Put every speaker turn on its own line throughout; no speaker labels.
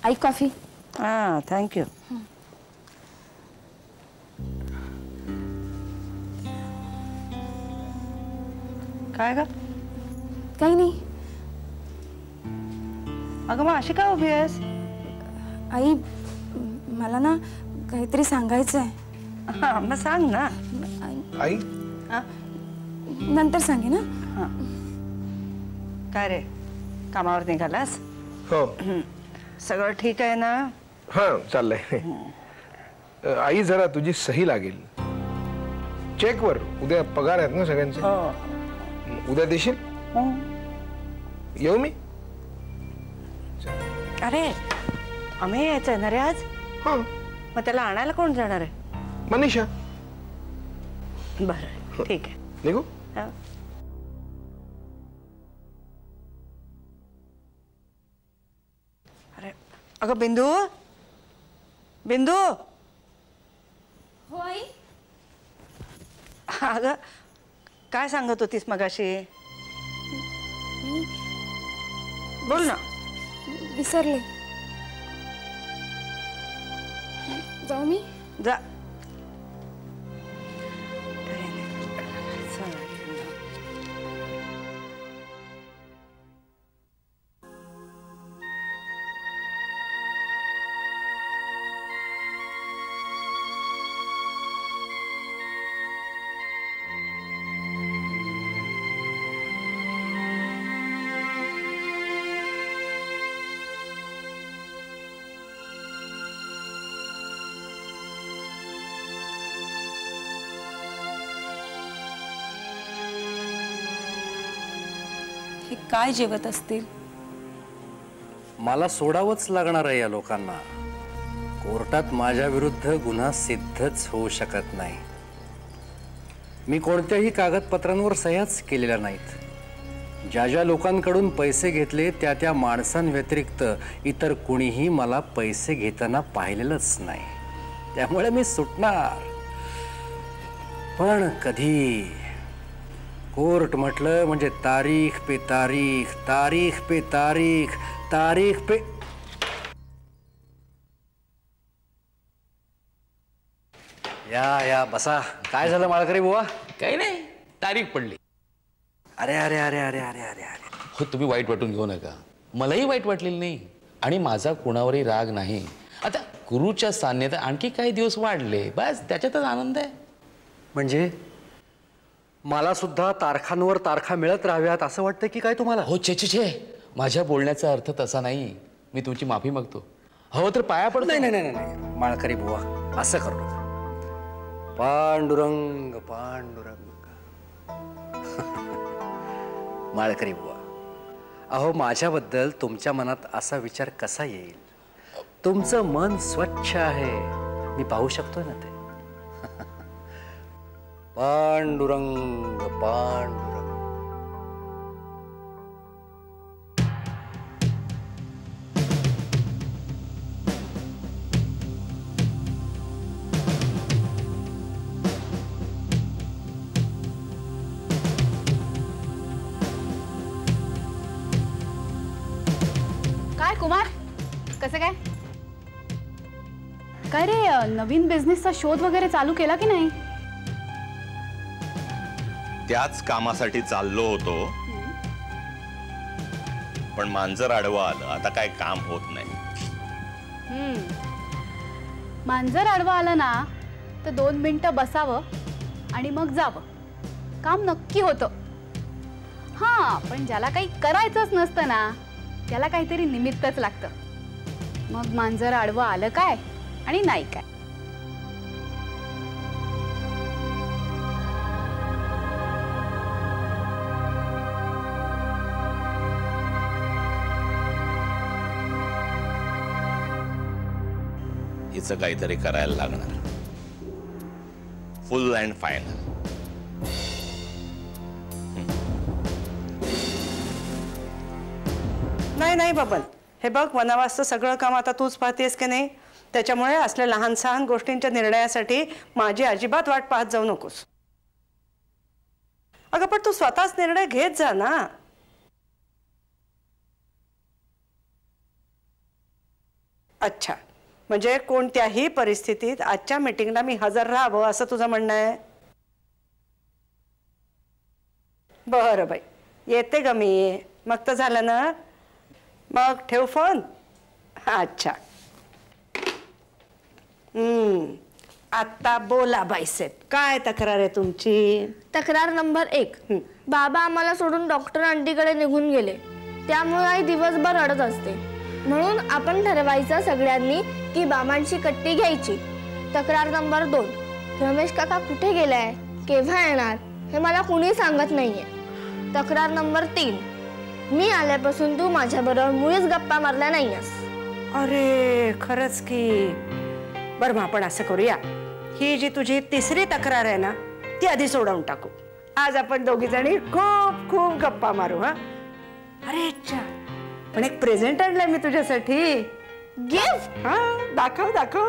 आई coffee.
हां thank you. काय ग?
काही नाही.
अगं मग अशी का उभी आहेस?
आई मला ना काहीतरी सांगायचं आहे.
हां मग सांग ना.
आई
हां
नंतर सांगेन.
हां. काय रे कामावर निघालास?
हो.
सगळं ठीक आहे ना?
हां चाललंय. आई जरा तुझी सही लागेल चेकवर. उद्या पगार आहेत ना सगळ्यांचे?
हो.
उद्या देशील? येऊ मी?
अरे आम्ही यायचंय ना रे आज.
हां.
मग त्याला आणायला कोण जाणार आहे?
मनीषा.
बरं ठीक आहे.
निघू?
हां. अरे अगं बिंदू बिंदू.
हो आई.
अगं काय सांगत होतीस मगाशी? बोल ना.
विसरले. जाऊ मी?
जा.
हे काय जेवत असतील?
मला सोडावंच लागणार आहे या लोकांना. कोर्टात माझ्या विरुद्ध गुन्हा सिद्धच होऊ शकत नाही. मी कोणत्याही कागदपत्रांवर सह्याच केलेल्या नाहीत. ज्या ज्या लोकांकडून पैसे घेतले त्या त्या माणसांव्यतिरिक्त इतर कुणीही मला पैसे घेताना पाहिलेलंच नाही. त्यामुळे मी सुटणार. पण कधी? कोर्ट म्हटलं म्हणजे तारीख पे तारीख, तारीख पे तारीख, तारीख पे. या बसा. काय झालं माळकरी बुवा?
काही नाही, तारीख पडली.
अरे अरे अरे अरे अरे अरे अरे.
हो तुम्ही वाईट वाटून घेऊ नका. मलाही वाईट वाटलेलं नाही आणि माझा कुणावरही राग नाही. आता गुरुच्या सान्निध्यात आणखी काही दिवस वाढले बस त्याच्यातच आनंद आहे.
म्हणजे मला सुद्धा तारखांवर तारखा मिळत राहाव्यात असं वाटतं की काय तुम्हाला?
हो छे छे छे, माझ्या बोलण्याचा अर्थ तसा नाही. मी तुमची माफी मागतो. हो तर पाया पडतो.
नाही नाही नाही नाही माळकरी बुवा असं करू नका. पांडुरंग पांडुरंग. माळकरी बुवा अहो माझ्याबद्दल तुमच्या मनात असा विचार कसा येईल? तुमचं मन स्वच्छ आहे मी पाहू शकतोय ना ते. पांडुरंग पांडुरंग.
काय कुमार कसं काय? काय रे नवीन बिझनेसचा शोध वगैरे चालू केला की नाही?
त्याच कामासाठी चाललो होतो पण मांजर आडवा आलं. आता काय काम होत नाही.
मांजर आडवा आलं ना तर 2 मिनिटं बसावं आणि मग जावं. काम नक्की होतं. हां पण ज्याला काही करायचंच नसतं ना त्याला काहीतरी निमित्तच लागतं. मग मांजर आडवं आलं काय आणि नाही काय.
हिचं काहीतरी करायला लागणार. Full and final.
नाही नाही बबन, हे बघ वनवासचं सगळं काम आता तूच पाहतेस की नाही. त्याच्यामुळे असल्या लहान सहान गोष्टींच्या निर्णयासाठी माझी अजिबात वाट पाहत जाऊ नकोस. अगं पण तू स्वतःच निर्णय घेत जा ना. अच्छा, म्हणजे कोणत्याही परिस्थितीत आजच्या मीटिंगला मी हजर राहावं असं तुझं म्हणणं आहे? बरं बाई, येते ग मी. मग तर झालं ना. मग ठेव फोन. अच्छा. आता बोला बाईसाहेब, काय तक्रार आहे तुमची?
तक्रार नंबर 1, बाबा आम्हाला सोडून डॉक्टर आंटीकडे निघून गेले. त्यामुळे आई दिवसभर रडत असते. म्हणून आपण ठरवायचं सगळ्यांनी की बाबांची कट्टी घ्यायची. तक्रार नंबर 2, रमेश काका कुठे गेलाय, केव्हा येणार हे मला कुणी सांगत नाहीये. तक्रार नंबर 3, मी आल्यापासून तू माझ्याबरोबर मुळीच गप्पा मारल्या नाहीयेस.
अरे खरंच की. बरं, मग आपण असं करूया, ही जी तुझी तिसरी तक्रार आहे ना ती आधी सोडवून टाकू. आज आपण दोघी जणी खूप खूप गप्पा मारू. हा, अरे अच्छा, पण एक प्रेझेंट आणलंय मी तुझ्यासाठी.
गिफ्ट?
हा, दाखव दाखव.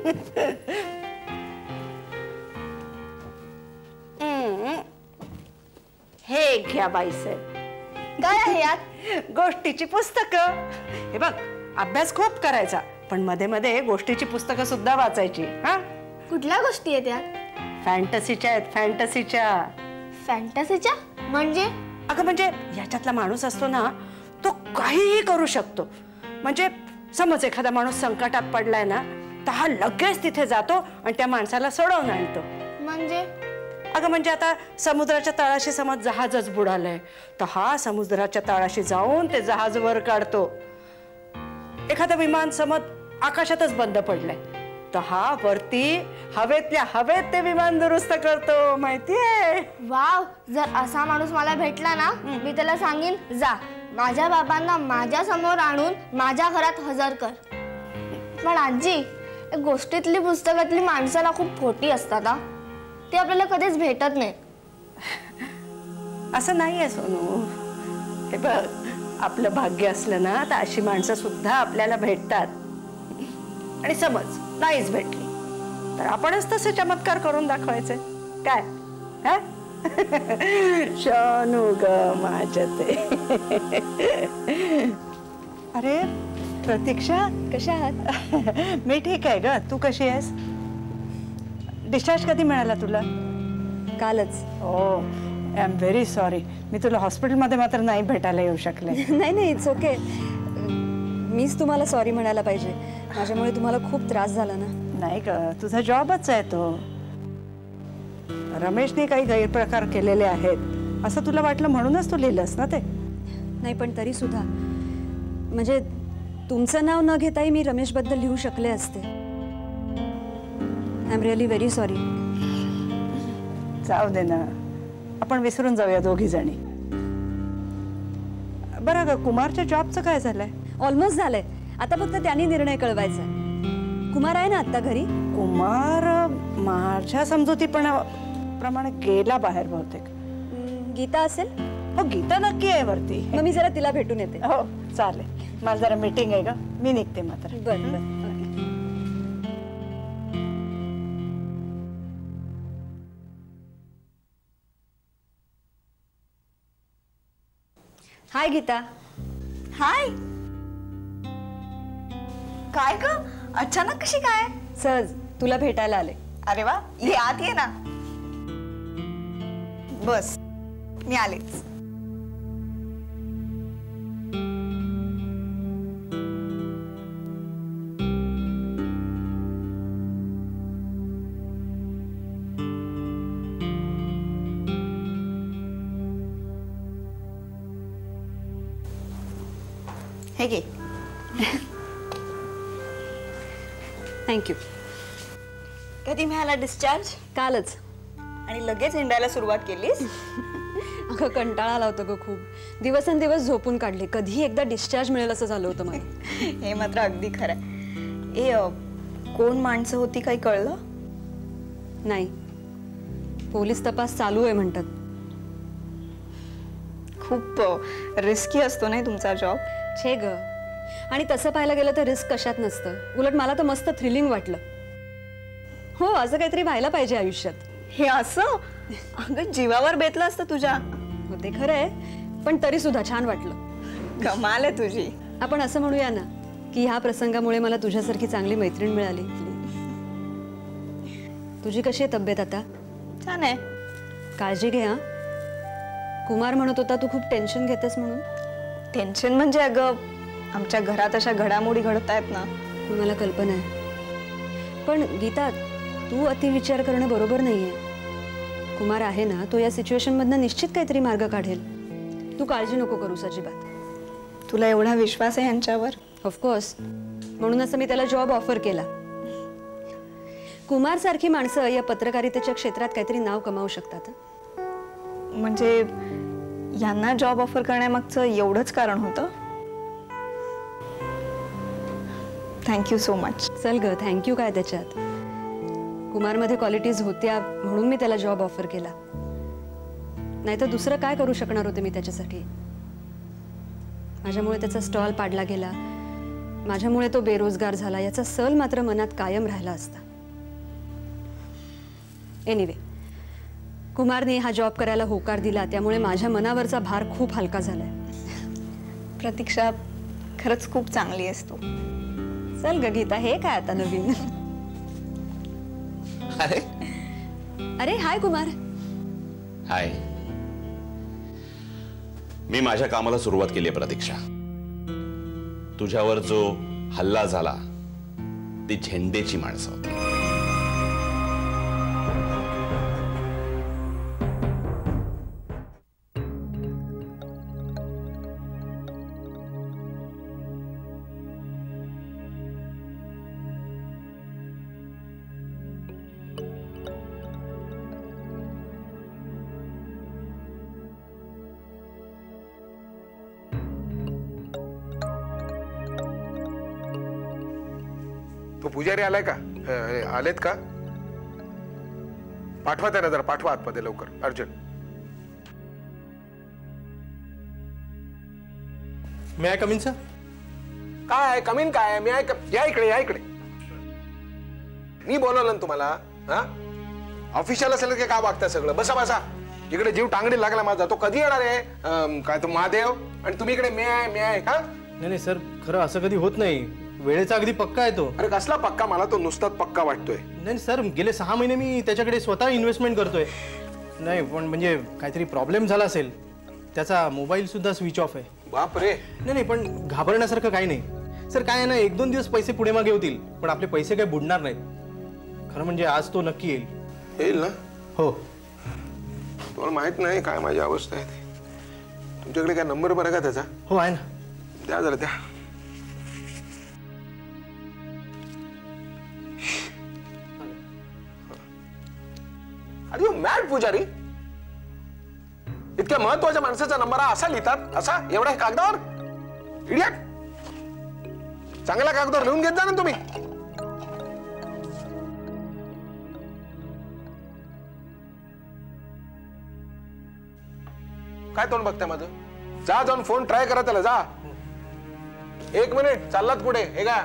हे घ्या बाईसाहेब.
काय आहे यात?
गोष्टीची पुस्तकं. हे बघ, अभ्यास खूप करायचा, पण मध्ये मध्ये गोष्टीची पुस्तकं सुद्धा वाचायची. हा,
कुठल्या गोष्टी आहेत यात?
फॅन्टसीच्या आहेत, फॅन्टसीच्या.
फॅन्टसीच्या म्हणजे?
अगं म्हणजे याच्यातला माणूस असतो ना, तो काहीही करू शकतो. म्हणजे समज एखादा माणूस संकटात पडलाय ना, तर हा लगेच तिथे जातो आणि त्या माणसाला सोडवून आणतो.
म्हणजे?
अगं म्हणजे आता समुद्राच्या तळाशी समज जहाजच बुडालंय, तर हा समुद्राच्या तळाशी जाऊन ते जहाज वर काढतो. एखादं विमान समज आकाशातच बंद पडलंय, तर हा वरती हवेतल्या हवेत ते विमान दुरुस्त करतो. माहितीये?
वाव, जर असा माणूस मला भेटला ना, मी त्याला सांगेन, जा माझ्या बाबांना माझ्या समोर आणून माझ्या घरात हजर कर. पण आजी, गोष्टीतली पुस्तकातली माणसाला खूप खोटी असतात. ते आपल्याला कधीच भेटत नाही.
असं नाहीये सोनू. हे बघ, आपलं भाग्य असलं ना तर अशी माणसं सुद्धा आपल्याला भेटतात. आणि समज नाहीच भेटली तर आपणच तसे चमत्कार करून दाखवायचे. काय? हा? शानू ग माझ्या ते. अरे प्रतीक्षा,
कशा आहात?
मी ठीक आहे ग. तू कशी आहेस? डिस्चार्ज कधी मिळाला तुला?
कालच.
Oh, I am very sorry. मी तुला हॉस्पिटलमध्ये मात्र नाही भेटायला येऊ शकले.
नाही नाही, इट्स ओके. मीच तुम्हाला सॉरी म्हणायला पाहिजे. माझ्यामुळे तुम्हाला खूप त्रास झाला ना.
नाही ग, तुझा जॉबच आहे तो. रमेशने काही गैरप्रकार केलेले आहेत असं तुला वाटलं म्हणूनच तू लिहिलंस ना ते.
नाही, पण तरी सुद्धा म्हणजे तुमचं नाव न घेताही मी रमेशबद्दल लिहू शकले असते. I am really very sorry.
जाऊ दे ना, आपण विसरून जाऊया दोघी जणी. बरं ग, कुमारच्या जॉबचं काय झालंय?
ऑलमोस्ट झालंय. आता फक्त त्यांनी निर्णय कळवायचा. कुमार आहे ना आता घरी?
कुमार माझ्या समजुतीप्रमाणे गेला बाहेर बहुतेक.
गीता असेल?
हो, गीता नक्की आहे वरती.
मग मी जरा तिला भेटून येते.
हो चालेल. मला जरा मीटिंग आहे ग, मी निघते मात्र.
बरं बरं. हाय गीता.
हाय. काय ग, अचानक कशी काय?
सहज तुला भेटायला आले.
अरे वा, ये आत ये ना. बस, मी आलेच. हे घे.
थँक्यू.
कधी मिळाला डिस्चार्ज?
कालच.
आणि लगेच हिंडायला सुरुवात केलीस?
अगं कंटाळा आला होता ग खूप. दिवसेंदिवस झोपून काढले. कधी एकदा डिस्चार्ज मिळेल असं झालं होतं मला.
हे मात्र अगदी खरं आहे. कोण माणसं होती काही कळलं?
नाही, पोलीस तपास चालू आहे म्हणतात.
खूप रिस्की असतो नाही तुमचा जॉब?
छे ग. आणि तसं पाहायला गेलं तर रिस्क कशात नसतं. उलट मला तर मस्त थ्रिलिंग वाटलं. हो, असं काहीतरी व्हायला पाहिजे आयुष्यात.
हे असं? अगं जीवावर बेतलं असतं तुझ्या.
हो ते खरं आहे, पण तरी सुद्धा छान वाटलं.
कमाल आहे तुझी.
आपण असं म्हणूया ना की ह्या प्रसंगामुळे मला तुझ्यासारखी चांगली मैत्रीण मिळाली. तुझी कशी आहे तब्येत आता?
छान आहे.
काळजी घे. हा, कुमार म्हणत होता तू खूप टेन्शन घेतेस म्हणून.
टेन्शन म्हणजे अगं आमच्या घरात अशा घडामोडी घडत आहेत ना.
मला कल्पना आहे, पण गीता तू अतिविचार करणं बरोबर नाहीये. कुमार आहे ना, तो या सिच्युएशन मधनं निश्चित काहीतरी मार्ग काढेल. तू काळजी नको करूस अजिबात.
तुला एवढा विश्वास आहे यांच्यावर?
ऑफकोर्स, म्हणूनच मी त्याला जॉब ऑफर केला. कुमार सारखी माणसं या पत्रकारितेच्या क्षेत्रात काहीतरी नाव कमावू शकतात.
म्हणजे यांना जॉब ऑफर करण्यामागचं एवढंच कारण होतं? Thank you so much.
चल ग, थँक्यू काय त्याच्यात. कुमारमध्ये क्वालिटीज होत्या म्हणून मी त्याला जॉब ऑफर केला, नाहीतर दुसरं काय करू शकणार होते मी त्याच्यासाठी. माझ्यामुळे त्याचा स्टॉल पाडला गेला, माझ्यामुळे तो बेरोजगार झाला, याचा सल मात्र मनात कायम राहिला असता. एनिवे, कुमारने हा जॉब करायला होकार दिला, त्यामुळे माझ्या मनावरचा भार खूप हलका झालाय.
प्रतीक्षा, खरंच खूप चांगली आहेस तू.
चल ग गीता, हे काय आता नवीन?
अरे
अरे हाय कुमार.
हाय. मी माझ्या कामाला सुरुवात केली आहे प्रतीक्षा. तुझ्यावर जो हल्ला झाला ती झेंडेची माणसं होती.
तो पुजारी आलाय का? आलेत का? पाठवा त्यांना जरा, पाठवा आतमध्ये लवकर, urgent.
May I come in sir?
काय कमीन काय? मी या इकडे, या इकडे. मी बोलवलं ना तुम्हाला. हा, ऑफिशियल असेल की काय वागताय सगळं? बसा बसा. इकडे जीव टांगडी लागला माझा. तो कधी येणार आहे? काय तो महादेव आणि तुम्ही इकडे मे आहे का?
नाही सर, खरं असं कधी होत नाही. वेळेचा अगदी पक्का आहे तो.
अरे कसला पक्का? मला तो नुसताच पक्का वाटतोय.
नाही सर, गेले 6 महिने मी त्याच्याकडे स्वतः इन्व्हेस्टमेंट करतोय. नाही पण म्हणजे काहीतरी प्रॉब्लेम झाला असेल, त्याचा मोबाईल सुद्धा स्विच ऑफ आहे.
बाप रे.
नाही पण घाबरण्यासारखं काही नाही सर. काय आहे ना, 1-2 दिवस पैसे पुढे मागे होतील, पण आपले पैसे काही बुडणार नाहीत. खरं म्हणजे आज तो नक्की
येईल ना?
हो.
तुम्हाला माहित नाही काय माझी अवस्था आहे ते. तुमच्याकडे काय नंबर बरं का त्याचा?
हो आहे ना.
द्या जरा, द्या. अरे मॅड पुजारी, इतक्या महत्वाच्या माणसाचा नंबर असा लिहितात? असा एवढ्या कागदावर? इडियट. चांगल्या कागदावर लिहून घेत जा ना तुम्ही. काय तोंड बघताय माझं? जा, जाऊन फोन ट्राय करा त्याला. जा. 1 मिनिट, चाललात कुठे? हे का?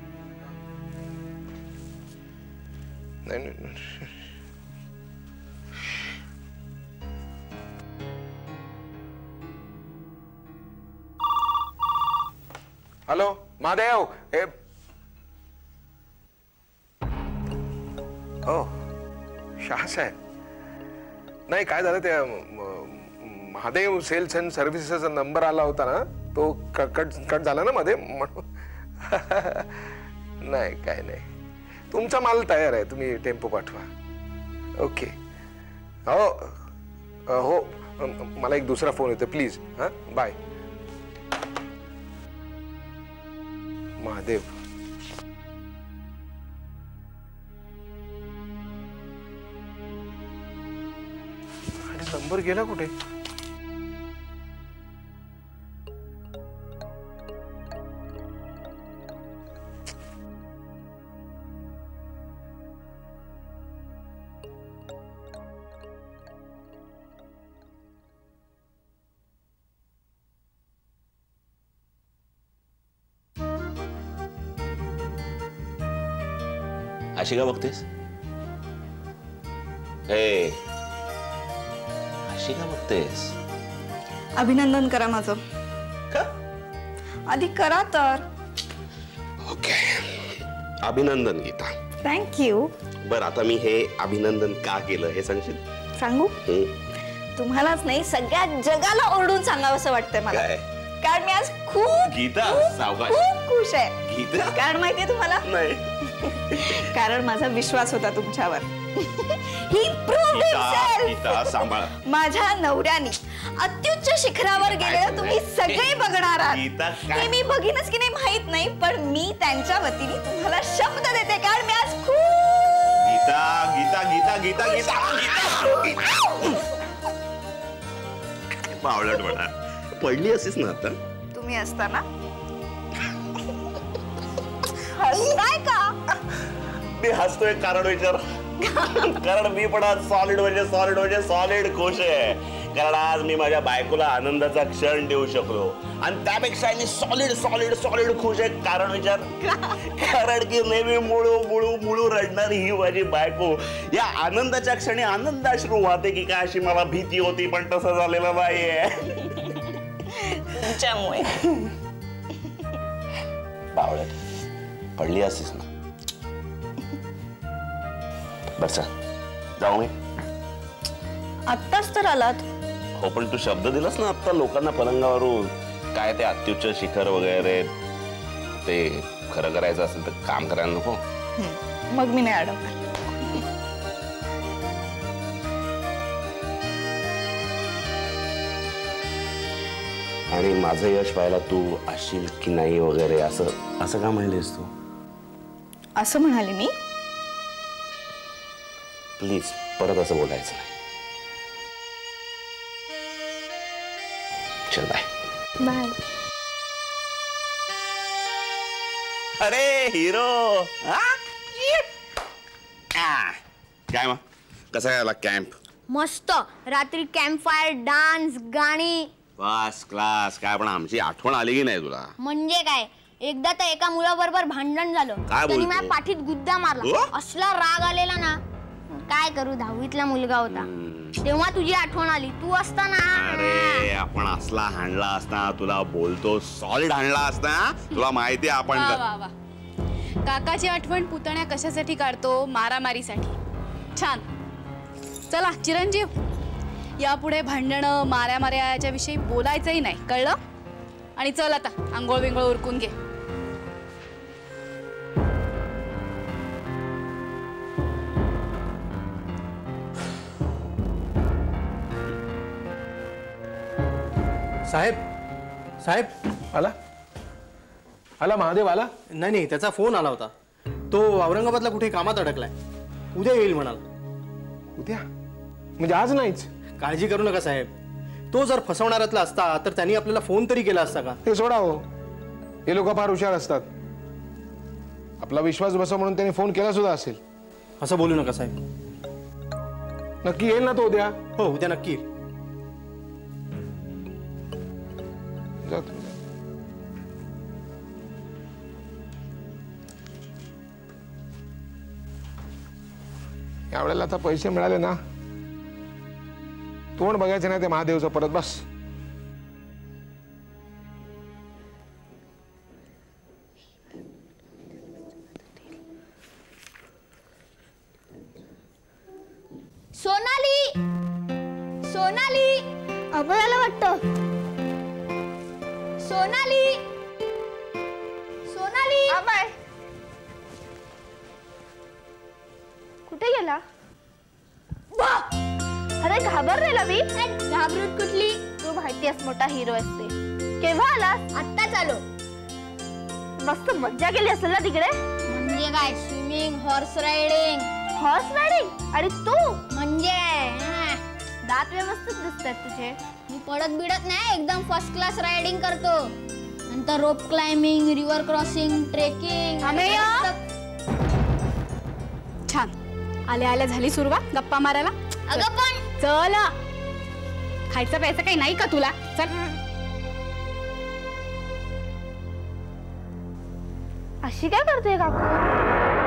नाही. हॅलो महादेव. हो, शाह साहेब. नाही काय झालं, त्या महादेव सेल्स अँड सर्व्हिसेसचा नंबर आला होता ना, तो कट झाला ना मध्ये. नाही काय नाही, तुमचा माल तयार आहे. तुम्ही टेम्पो पाठवा. ओके. हो, मला एक दुसरा फोन येतो प्लीज. हा, बाय. महादेव. नंबर गेला कुठे?
अशी का बघतेस? अशी का बघतेस?
अभिनंदन करा माझं.
का?
आधी करा तर.
अभिनंदन गीता.
थँक्यू.
बर आता मी हे अभिनंदन का केलं हे सांगशील?
सांगू? तुम्हालाच नाही सगळ्या जगाला ओरडून सांगावं असं वाटतंय मला. कारण मी आज खूप
गीता सावकाश
खूप खुश आहे.
गीता
कारण माहितीये तुम्हाला?
नाही.
कारण माझा विश्वास होता तुमच्यावर. ही प्रूव्ड
गीता सांभाळ.
माझ्या नवऱ्याने अत्युच्च शिखरावर गेलेलं तुम्ही सगळे बघणार
गीता,
आहात.
काय?
हे मी बघीनच की नाही माहित नाही, पण मी त्यांच्या वतीने तुम्हाला शब्द देते. कारण मी आज खूप
गीता गीता गीता गीता गीता गीता बावळट म्हणा. पडली असेच ना आता.
तुम्ही असताना हसताय का?
मी हसतोय कारण विचार कारण मी पण आज सॉलिड खुश आहे. कारण आज मी माझ्या बायकोला आनंदाचा क्षण देऊ शकलो आणि त्यापेक्षा मी सॉलिड खुश आहे. कारण विचार कारण की नेहमी मुळू रडणारी ही माझी बायको या आनंदाच्या क्षणी आनंदाश्रू वाहते की काय अशी मला भीती होती, पण तसं झालेलं नाहीये.
तुमच्यामुळे
बावळट पडली असेच ना. बस जाऊ मी.
आत्ताच तर आलात.
हो पण तू शब्द दिलास ना आता लोकांना पलंगावरून काय ते अत्युच्च शिखर वगैरे ते खरं करायचं असेल तर काम करायला नको.
मग मी नाही अडवणार.
आणि माझं यश पाहायला तू असशील की नाही वगैरे असं का म्हणलीस तू?
असं म्हणाले मी.
प्लीज परत असं बोलायचं नाही. चल बाय.
बाय.
अरे हिरो काय मग कसा गेला कॅम्प?
मस्त. रात्री कॅम्प फायर, डान्स, गाणी.
First class. काय पण आमची आठवण आली की नाही तुला?
म्हणजे काय, एकदा तर एका मुलाबरोबर भांडण झालं.
काय
त्यांनी
बोलतो?
माझ्या पाठीत गुद्दा मारला. असला राग आलेला ना. काय करू, 10वीतला मुलगा होता. तेव्हा तुझी आठवण आली. तू असताना
अरे आपण असला हाणला असता, तुला बोलतो सॉलिड हाणला असता. तुला माहिती आपण
वा वा वा. काकाची आठवण पुतण्या कशासाठी काढतो? मारामारीसाठी. छान. चला चिरंजीव, यापुढे भांडणं माऱ्याच्या विषयी बोलायचंही नाही, कळलं? आणि चल आता आंघोळ बिंघोळ उरकून घे.
साहेब
आला महादेव आला?
नाही त्याचा फोन आला होता. तो औरंगाबादला कुठे कामात अडकलाय. उद्या येईल म्हणाल.
उद्या म्हणजे आज नाहीच?
काळजी करू नका साहेब. तो जर फसवणाऱ्यातला असता तर त्यांनी आपल्याला फोन तरी केला असता का?
ते सोडा हो, हे लोक फार हुशार असतात. आपला विश्वास बसव म्हणून त्यांनी फोन केला सुद्धा असेल.
असं बोलू नका साहेब.
नक्की येईल ना तो उद्या?
हो उद्या नक्की येईल.
यावेळेला आता पैसे मिळाले ना, तोंड बघायचं नाही ते महादेवचं परत. बस
सोनाली अभयाला वाटतं. सोनाली अभय कुठे गेला? अरे घाबरलेला मी. घाबरत कुठली? तू माहितीस मोठा हिरो असते. केव्हा आलास? आत्ताच आलो. मस्त मज्जा केली असेल ना तिकडे? म्हणजे काय, स्विमिंग, हॉर्स रायडिंग. आणि तू म्हणजे दात व्यवस्थित दिसतात तुझे. मी पडत बिडत नाही, एकदम फर्स्ट क्लास रायडिंग करतो. नंतर rope climbing, river crossing, trekking.
छान. आल्या झाली सुरुवात गप्पा मारायला.
अगं पण
चल, खायचं प्यायचं काही नाही का तुला? चल.
अशी काय करते काकू?